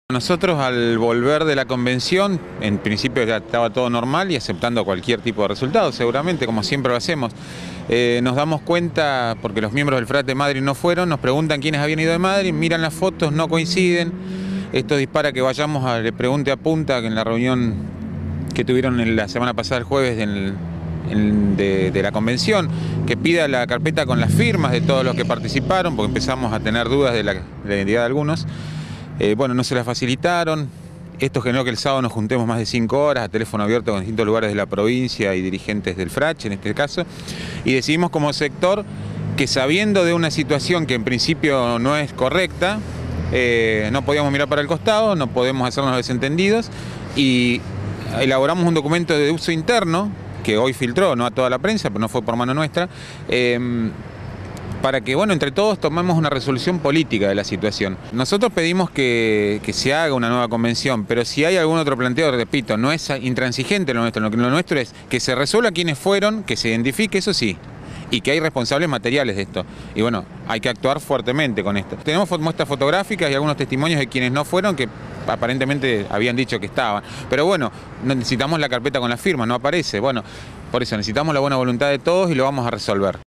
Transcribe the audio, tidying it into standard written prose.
Nosotros al volver de la convención, en principio ya estaba todo normal y aceptando cualquier tipo de resultado, seguramente, como siempre lo hacemos. Nos damos cuenta, porque los miembros del Frate Madrid no fueron, nos preguntan quiénes habían ido de Madrid, miran las fotos, no coinciden. Esto dispara que vayamos a le pregunte a punta, que en la reunión que tuvieron la semana pasada, el jueves, de la convención, que pida la carpeta con las firmas de todos los que participaron, porque empezamos a tener dudas de la identidad de algunos. Bueno, no se la facilitaron. Esto generó que el sábado nos juntemos más de 5 horas a teléfono abierto con distintos lugares de la provincia y dirigentes del FRACH en este caso, y decidimos como sector que, sabiendo de una situación que en principio no es correcta, no podíamos mirar para el costado, no podemos hacernos desentendidos, y elaboramos un documento de uso interno que hoy filtró, no a toda la prensa, pero no fue por mano nuestra, para que, bueno, entre todos tomemos una resolución política de la situación. Nosotros pedimos que se haga una nueva convención, pero si hay algún otro planteo, repito, no es intransigente lo nuestro es que se resuelva quiénes fueron, que se identifique, eso sí, y que hay responsables materiales de esto. Y bueno, hay que actuar fuertemente con esto. Tenemos muestras fotográficas y algunos testimonios de quienes no fueron, que aparentemente habían dicho que estaban. Pero bueno, necesitamos la carpeta con la firma, no aparece. Bueno, por eso necesitamos la buena voluntad de todos y lo vamos a resolver.